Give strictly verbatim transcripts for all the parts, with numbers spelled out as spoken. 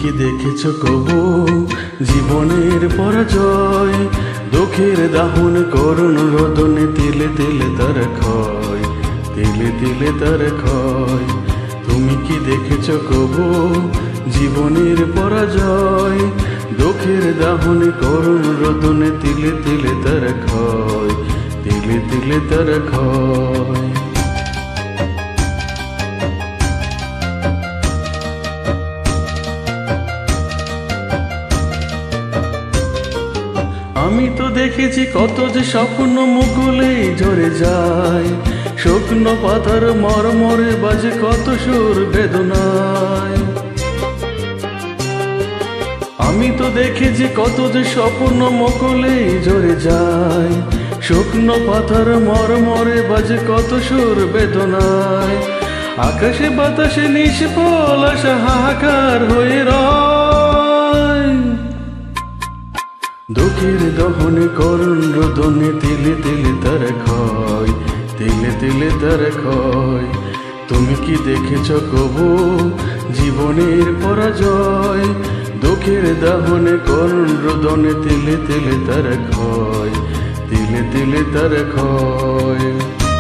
কি দেখেছো কবু জীবনের পরাজয়? দুঃখের দাহন করুণ রোদনে তিলে তিলে তার ক্ষয়, তিলে তিলে তার ক্ষয়। তুমি কি দেখেছো কবু জীবনের পরাজয়? দুঃখের দাহন করুণ রোদনে তিলে তিলে তার ক্ষয়, তিলে তিলে তার ক্ষয়। আমি তো দেখেছি কত যে স্বপ্ন মুকুলে ঝরে যায়, শুকনো পাতার মরমরে বাজে কত সুর বেদনায়। আমি তো দেখেছি কত যে স্বপ্ন মুকুলে ঝরে যায়, শুকনো পাতার মরমরে বাজে কত সুর বেদনায়। আকাশে বাতাসে নিষ্ফল আশা হাহাকার হয়ে রয়, দুঃখের দহনে করুণ রোদনে তিলে তিলে তার ক্ষয়, তিলে তিলে তার ক্ষয়। তুমি কি দেখেছ কবু জীবনের পরাজয়? দুঃখের দাহনে করুণ রোদনে তিলে তিলে তার ক্ষয়, তিলে তিলে তার ক্ষয়।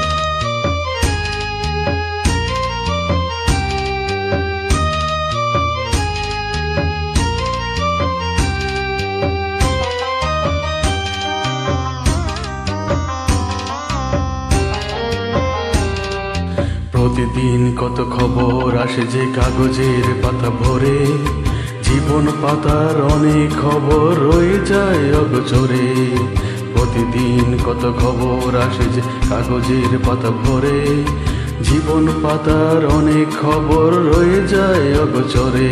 প্রতিদিন কত খবর আসে যে কাগজের পাতা ভরে, জীবন পাতার অনেক খবর রয়ে যায় অগোচরে। প্রতিদিন কত খবর আসে যে কাগজের পাতা ভরে, জীবন পাতার অনেক খবর রয়ে যায় অগোচরে।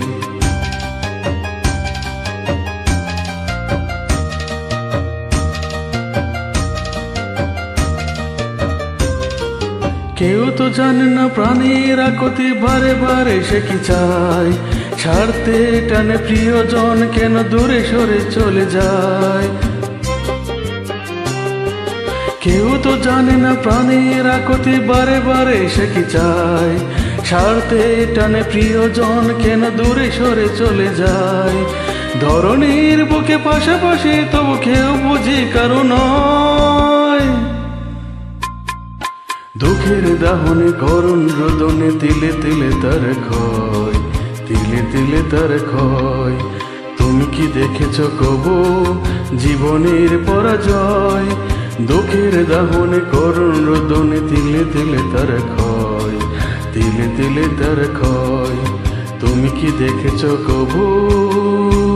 কেউ তো জানে না প্রাণীর আকতি বারে বারে সে কি চায়, ছাড়তে টানে প্রিয়জন কেন দূরে সরে চলে যায়। কেউ তো জানে না প্রাণীর আকতি বারে বারে সে কি চায়, ছাড়তে টানে প্রিয়জন কেন দূরে সরে চলে যায়। ধরনীর বুকে পাশাপাশি তবু কেউ বুঝি কারো নয়, দুঃখের দাহনে করুণ রোদনে তিলে তিলে তার ক্ষয়, তিলে তিলে তার ক্ষয়। তুমি কি দেখেছ কবু জীবনের পরাজয়? দুঃখের দাহনে করুণ রোদনে তিলে তিলে তার ক্ষয়, তিলে তিলে তার ক্ষয়। তুমি কি দেখেছ কবু?